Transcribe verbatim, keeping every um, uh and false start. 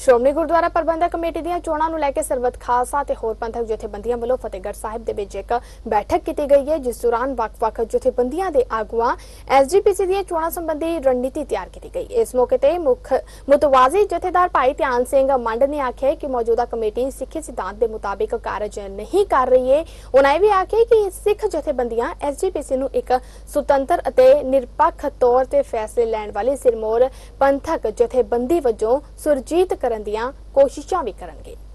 ਸ਼੍ਰੋਮਣੀ ਗੁਰਦੁਆਰਾ ਪ੍ਰਬੰਧਕ committee ਦੀਆਂ ਚੋਣਾਂ ਨੂੰ ਲੈ ਕੇ ਸਰਬੱਤ ਖਾਲਸਾ ਤੇ ਹੋਰ ਪੰਥਕ ਜਥੇਬੰਦੀਆਂ ਵੱਲੋਂ ਫਤਿਹਗੜ੍ਹ ਸਾਹਿਬ ਦੇ ਵਿੱਚ ਇੱਕ ਬੈਠਕ ਕੀਤੀ ਗਈ ਹੈ, ਜਿਸ ਦੌਰਾਨ ਵੱਖ-ਵੱਖ ਜਥੇਬੰਦੀਆਂ ਦੇ ਆਗੂਆਂ ਐਸ ਜੀ ਪੀ ਸੀ ਦੀਆਂ ਚੋਣਾਂ ਸੰਬੰਧੀ ਰਣਨੀਤੀ ਤਿਆਰ ਕੀਤੀ ਗਈ। ਇਸ ਮੌਕੇ ਤੇ ਮੁੱਖ ਮੁਤਵਾਜ਼ੀ ਜਥੇਦਾਰ ਭਾਈ ਧਿਆਨ ਸਿੰਘ ਮੰਡ ਨੇ ਆਖਿਆ ਕਿ ਮੌਜੂਦਾ ਕਮੇਟੀ ਸਿੱਖੀ ਸਿਧਾਂਤ ਦੇ ਮੁਤਾਬਿਕ ਕਾਰਜ ਨਹੀਂ ਕਰ ਰਹੀ ਹੈ। ਉਹਨਾਂ ਇਹ ਵੀ ਆਖਿਆ ਕਿ ਸਿੱਖ ਜਥੇਬੰਦੀਆਂ ਐਸ ਜੀ ਪੀ ਸੀ ਨੂੰ ਇੱਕ ਸੁਤੰਤਰ ਅਤੇ ਨਿਰਪੱਖ ਤੌਰ ਤੇ ਫੈਸਲੇ ਲੈਣ ਵਾਲੀ ਸਿਰਮੌਰ ਪੰਥਕ ਜਥੇਬੰਦੀ ਵਜੋਂ ਸੁਰਜੀਤ ਕਰਨ ਦੀਆਂ ਕੋਸ਼ਿਸ਼ਾਂ ਵੀ ਕਰਨਗੇ।